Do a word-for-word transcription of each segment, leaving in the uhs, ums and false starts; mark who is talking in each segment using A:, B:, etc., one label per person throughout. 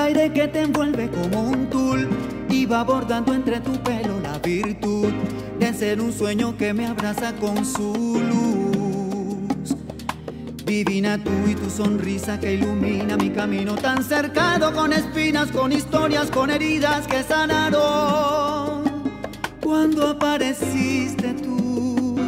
A: aire que te envuelve como un tul y va bordando entre tu pelo la virtud de ser un sueño que me abraza con su luz. Divina tú y tu sonrisa que ilumina mi camino tan cercado, con espinas, con historias, con heridas que sanaron cuando apareciste tú.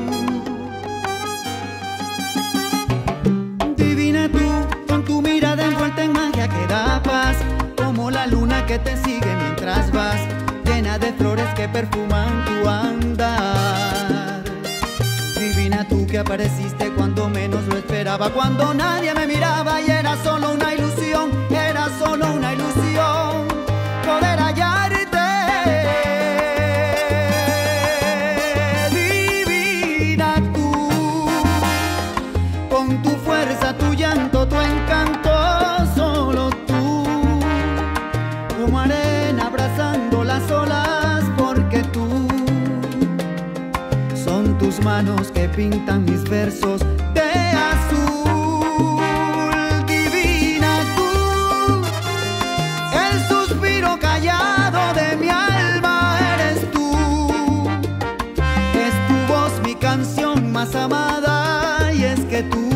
A: Divina tú, con tu mirada envuelta en magia que da paz, como la luna que te sigue mientras vas, llena de flores que perfuman tu andar. Divina tú que apareciste cuando menos lo esperaba, cuando nadie me miraba y era solo una ilusión, era solo una ilusión poder hallarte. Divina tú, con tu fuerza, tu llanto, tu encanto, solo tú, como arena abrazando las olas, porque tú son tus manos que pintan mis versos de azul. Divina tú, el suspiro callado de mi alma eres tú. Es tu voz mi canción más amada, y es que tú,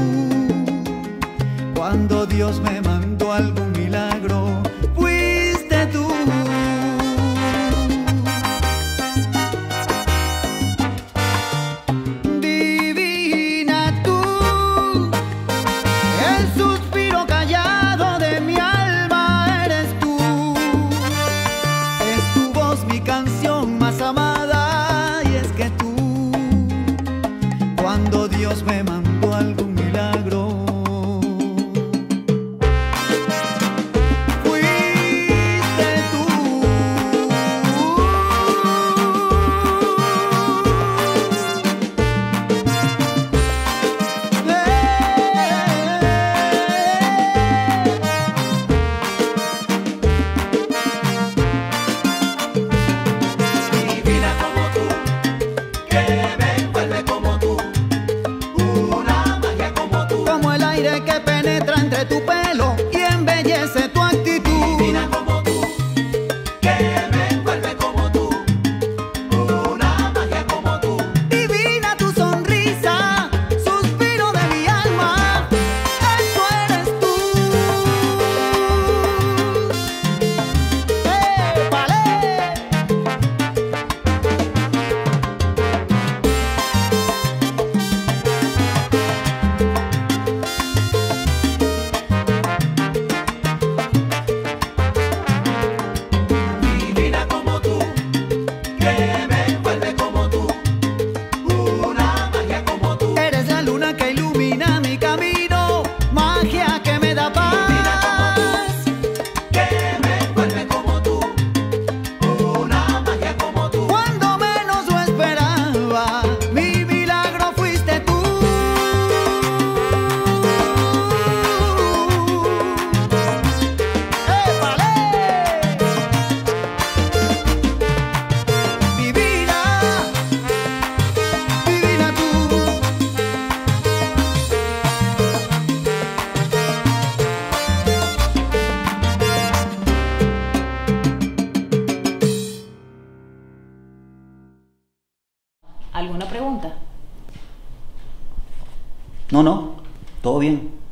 A: cuando Dios me mandó algún milagro, fuiste tú. Cuando Dios me mandó algún milagro, fuiste tú.
B: Divina como tú, que me envuelve como tú,
A: que penetra entre tu pelo y embellece tu actitud.
B: Divina como tú, que me envuelve como tú, una magia como tú.
A: Divina tu sonrisa, suspiro de mi alma, eso eres tú. ¡Eh, vale!
C: ¿Alguna pregunta?
A: No, no, todo bien.